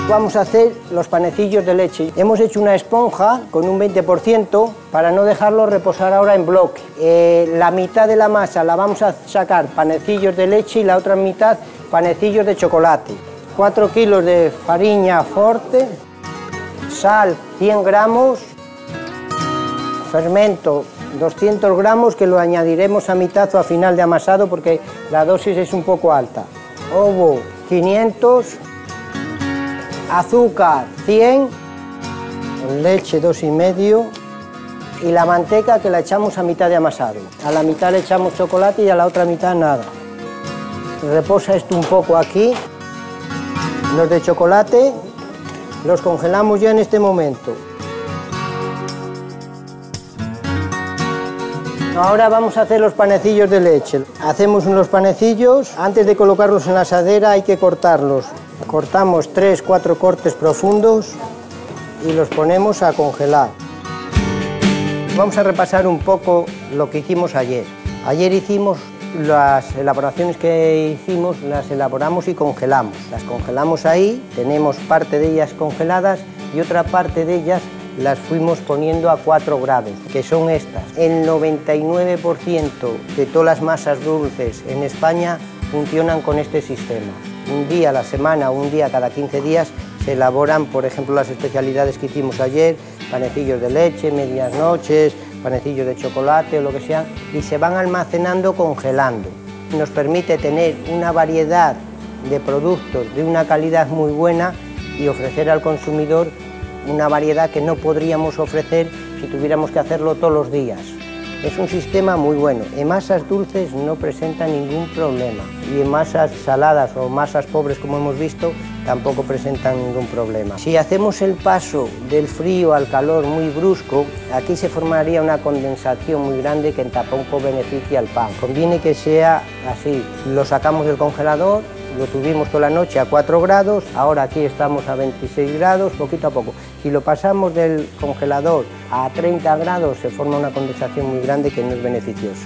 Vamos a hacer los panecillos de leche. Hemos hecho una esponja con un 20% para no dejarlo reposar ahora en bloque. La mitad de la masa la vamos a sacar panecillos de leche y la otra mitad panecillos de chocolate. 4 kilos de farina forte, sal 100 gramos, fermento 200 gramos que lo añadiremos a mitad o a final de amasado porque la dosis es un poco alta. Ovo 500, azúcar 100, leche 2,5 y la manteca que la echamos a mitad de amasado. A la mitad le echamos chocolate y a la otra mitad nada. Reposa esto un poco aquí. Los de chocolate los congelamos ya en este momento. Ahora vamos a hacer los panecillos de leche. Hacemos unos panecillos, antes de colocarlos en la asadera hay que cortarlos. Cortamos 3-4 cortes profundos y los ponemos a congelar. Vamos a repasar un poco lo que hicimos ayer. Ayer hicimos las elaboraciones que hicimos, las elaboramos y congelamos. Las congelamos ahí, tenemos parte de ellas congeladas y otra parte de ellas las fuimos poniendo a 4 grados, que son estas. El 99% de todas las masas dulces en España funcionan con este sistema. Un día a la semana, un día cada 15 días se elaboran, por ejemplo, las especialidades que hicimos ayer, panecillos de leche, medias noches, panecillos de chocolate o lo que sea, y se van almacenando congelando. Nos permite tener una variedad de productos de una calidad muy buena y ofrecer al consumidor una variedad que no podríamos ofrecer si tuviéramos que hacerlo todos los días. Es un sistema muy bueno. En masas dulces no presenta ningún problema y en masas saladas o masas pobres, como hemos visto, tampoco presentan ningún problema. Si hacemos el paso del frío al calor muy brusco, aquí se formaría una condensación muy grande que tampoco beneficia al pan. Conviene que sea así. Lo sacamos del congelador, lo tuvimos toda la noche a 4 grados, ahora aquí estamos a 26 grados, poquito a poco. Si lo pasamos del congelador a 30 grados, se forma una condensación muy grande que no es beneficioso.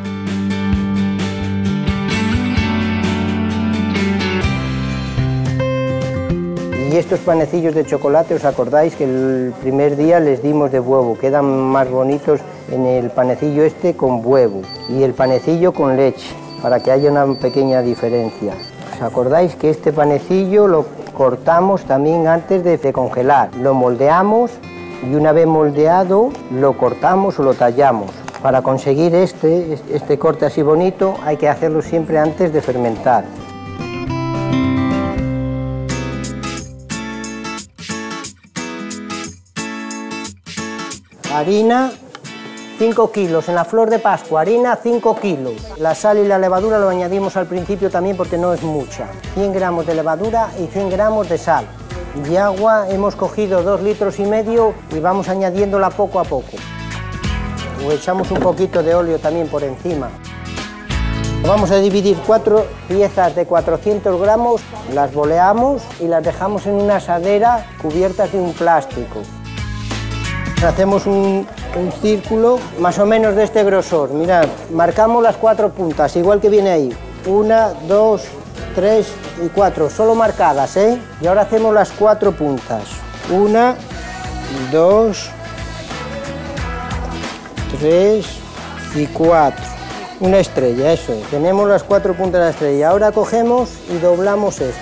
Y estos panecillos de chocolate, ¿os acordáis que el primer día les dimos de huevo? Quedan más bonitos en el panecillo este con huevo y el panecillo con leche, para que haya una pequeña diferencia. ¿Os acordáis que este panecillo lo cortamos también antes de congelar? Lo moldeamos y una vez moldeado lo cortamos o lo tallamos. Para conseguir este corte así bonito hay que hacerlo siempre antes de fermentar. Harina 5 kilos, en la flor de Pascua, harina 5 kilos. La sal y la levadura lo añadimos al principio también porque no es mucha. 100 gramos de levadura y 100 gramos de sal. Y agua hemos cogido 2,5 litros y vamos añadiéndola poco a poco. O echamos un poquito de óleo también por encima. Vamos a dividir 4 piezas de 400 gramos, las boleamos y las dejamos en una asadera cubiertas de un plástico. Hacemos un círculo más o menos de este grosor. Mirad, marcamos las 4 puntas, igual que viene ahí. 1, 2, 3 y 4, solo marcadas, ¿eh? Y ahora hacemos las 4 puntas. 1, 2, 3 y 4. Una estrella, eso es. Tenemos las 4 puntas de la estrella. Ahora cogemos y doblamos esto.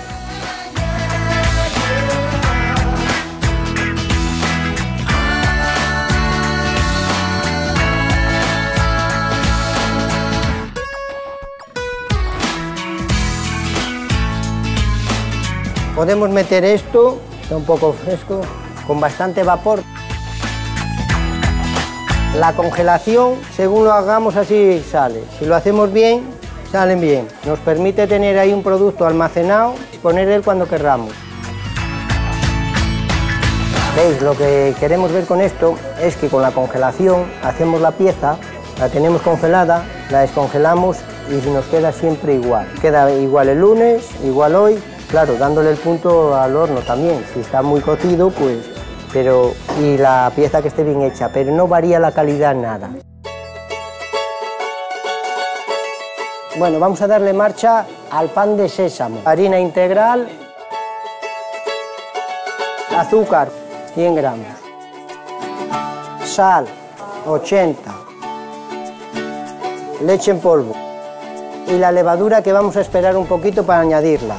Podemos meter esto, está un poco fresco, con bastante vapor. La congelación, según lo hagamos así sale. Si lo hacemos bien, salen bien. Nos permite tener ahí un producto almacenado y poner él cuando querramos. ¿Veis? Lo que queremos ver con esto es que con la congelación hacemos la pieza, la tenemos congelada, la descongelamos y nos queda siempre igual. Queda igual el lunes, igual hoy. Claro, dándole el punto al horno también, si está muy cocido, pues, y la pieza que esté bien hecha, pero no varía la calidad nada. Bueno, vamos a darle marcha al pan de sésamo. Harina integral, Azúcar, 100 gramos. Sal, 80. Leche en polvo. Y la levadura, que vamos a esperar un poquito para añadirla.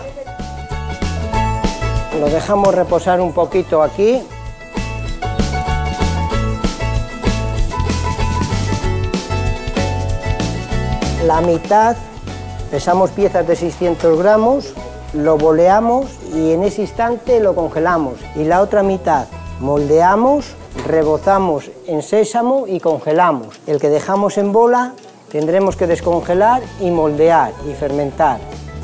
Lo dejamos reposar un poquito aquí. La mitad, pesamos piezas de 600 gramos, lo boleamos y en ese instante lo congelamos. Y la otra mitad moldeamos, rebozamos en sésamo y congelamos. El que dejamos en bola tendremos que descongelar y moldear y fermentar.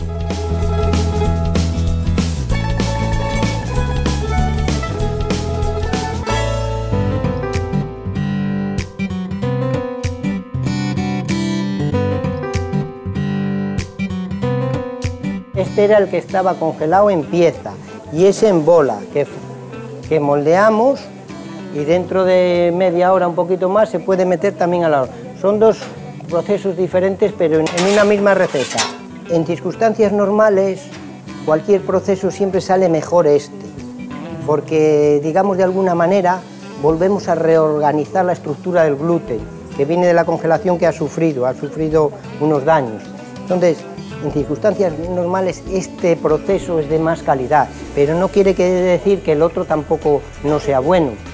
Este era el que estaba congelado en pieza y ese en bola, que moldeamos y dentro de media hora, un poquito más, se puede meter también al horno. Son dos procesos diferentes, pero en una misma receta. En circunstancias normales, cualquier proceso siempre sale mejor porque, digamos, de alguna manera, volvemos a reorganizar la estructura del gluten, que viene de la congelación que ha sufrido unos daños. Entonces, en circunstancias normales este proceso es de más calidad, pero no quiere decir que el otro tampoco no sea bueno.